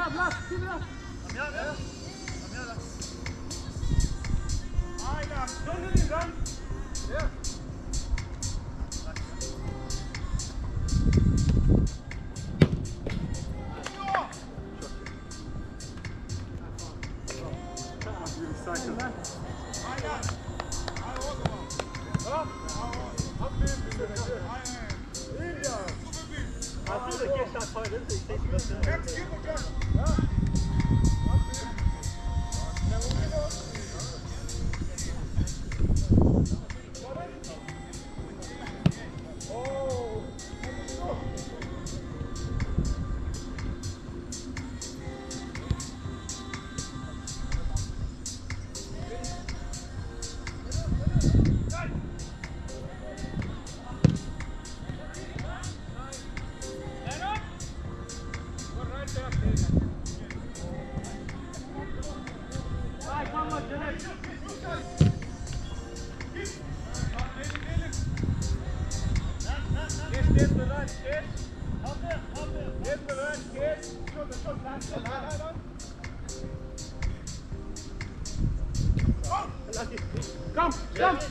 Blas, keep it up. Don't let him run. Yeah. Come, come.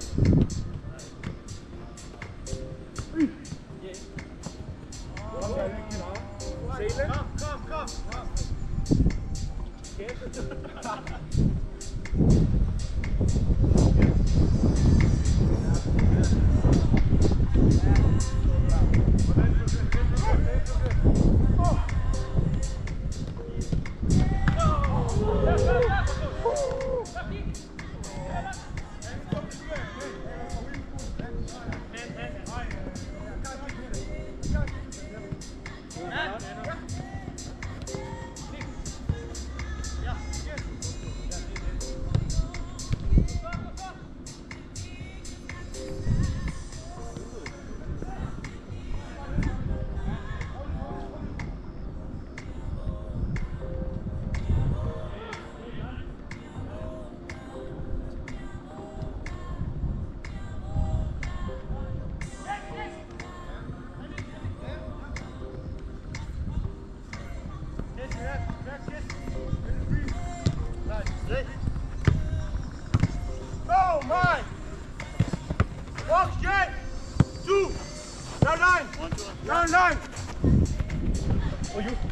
Oh my! Walk straight! 2! Down line! Down line! Oh, you!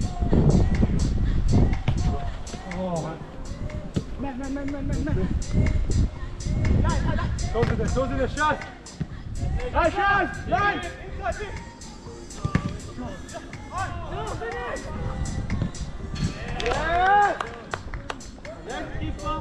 Oh, man. Go to the shot! Nice shot! Line! Yeah! Let's keep up!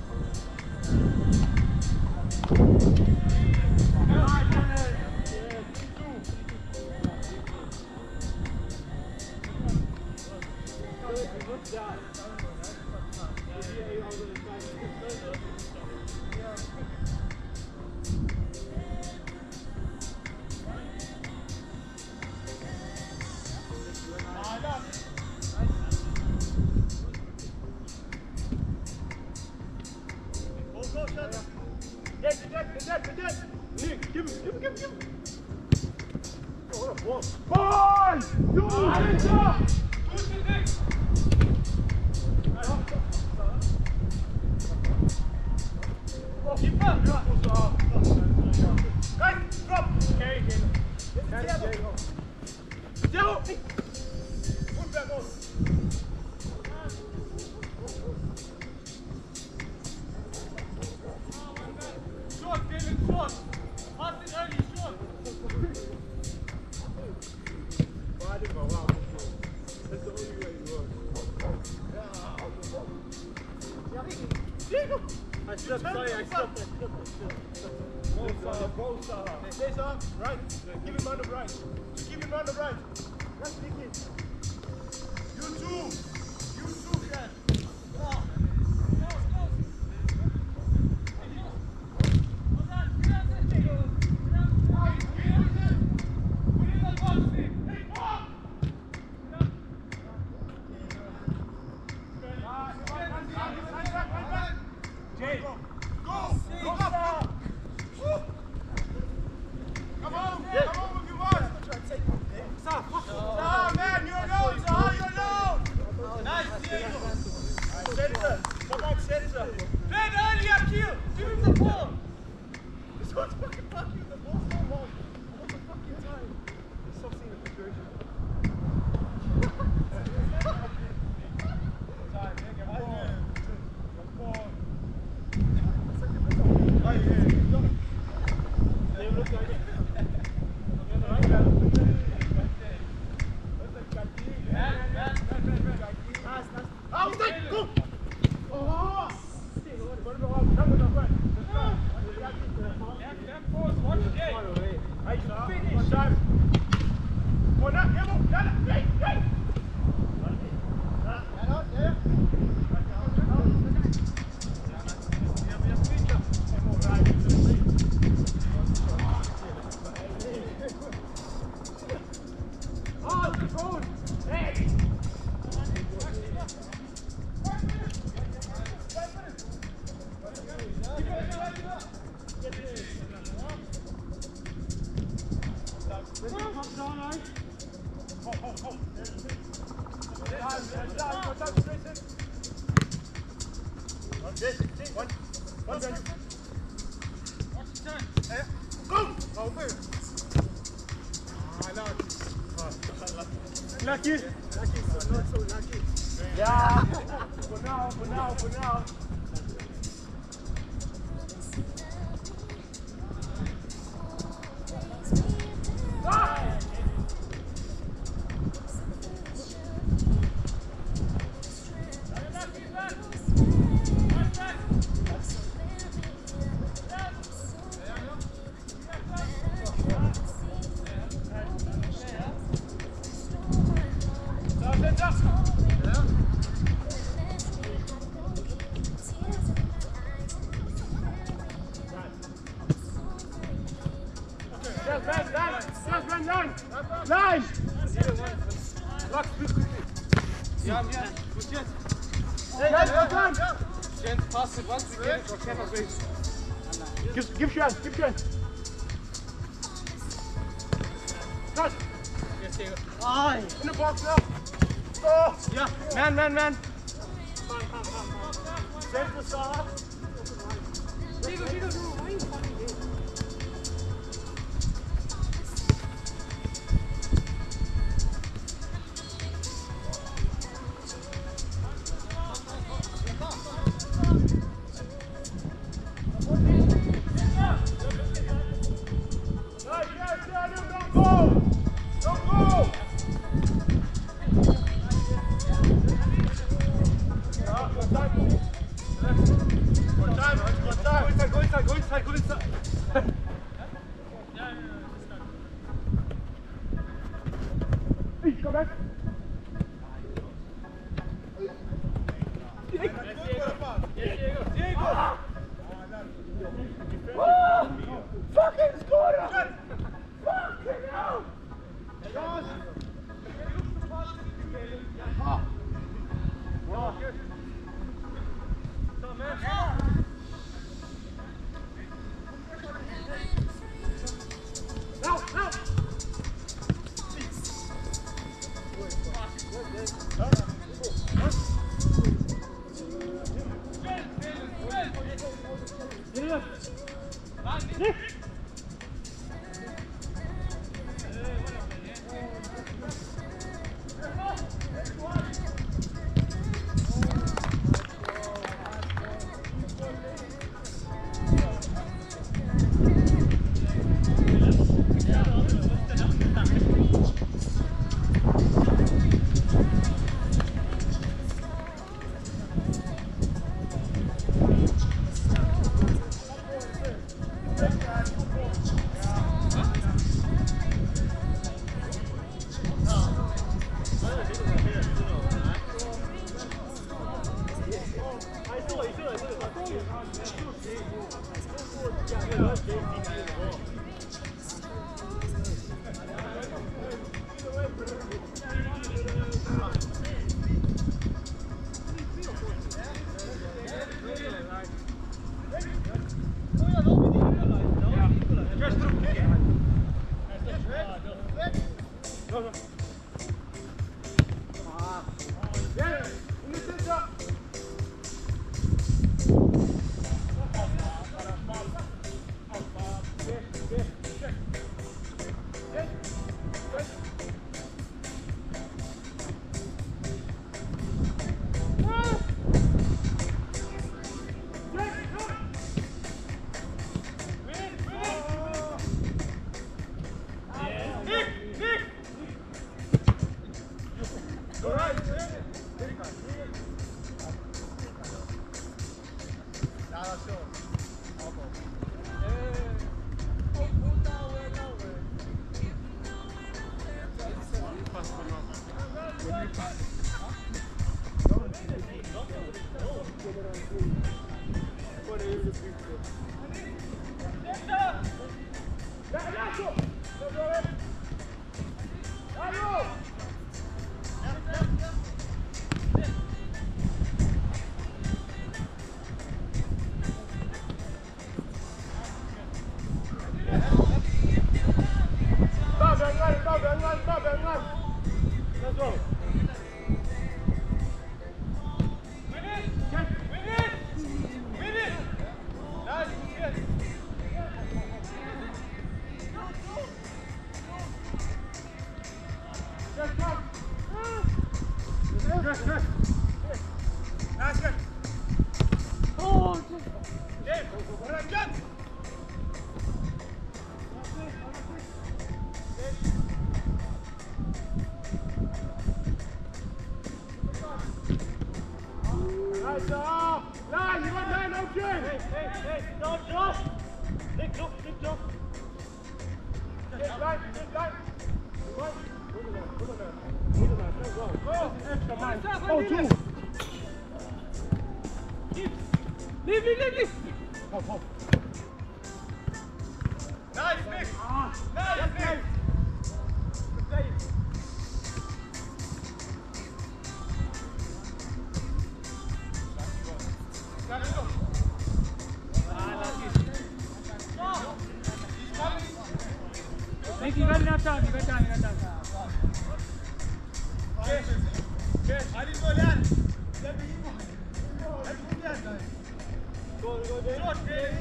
Give him. Oh, what a ball. Ball! Keep up! Guys, drop! Okay, Diego! Put back on! Short, David, short! Pass it early, short! That's the only way it works. Diego! I slipped, sorry, I slipped. Go, Salah. Stay, Salah. Right. Keep him on the right. Keep him on the right. Let's pick it. You two, Chef. Jay, go up! Come on with your boys! Stop, man, Lucky. Lucky, so not so lucky. Yeah. For now. Nein! Ja, gut jetzt. Jens, pass it once again for camera base. Give chance. Touch! Yes, Diego. In the box now! Oh! Yeah, man. Send the saw! Diego, why are you funny, Diego? Go back. Diego! Fucking score! Fucking hell! Nice job. Line, you got 9 options. Hey, drop. Nick, drop. Get line. Go, 2. Leave. Hop. Nice, Nick. Nice, Nick. Nick, you got enough time. Hadi gol lan. Gol. Shot.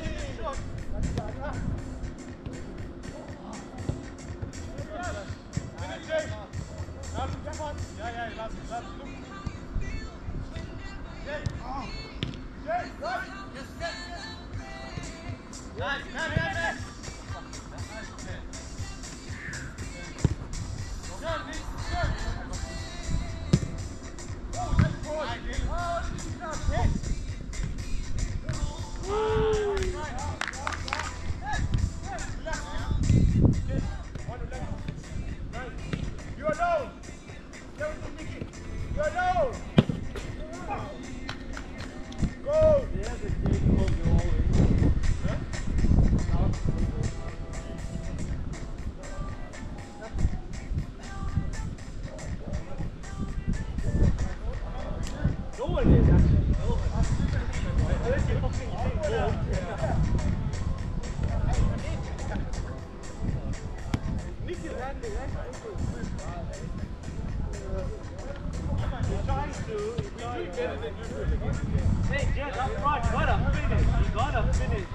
Finish, Jay. Lass ihn, Stefan. Ja, lass ihn. Jay. Jay, right. Nice. You alone. You alone. Go. No one is actually. Nick is landing. Hey, Jed, up front, you gotta finish.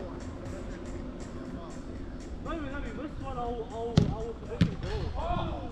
No, this one, I will position goal.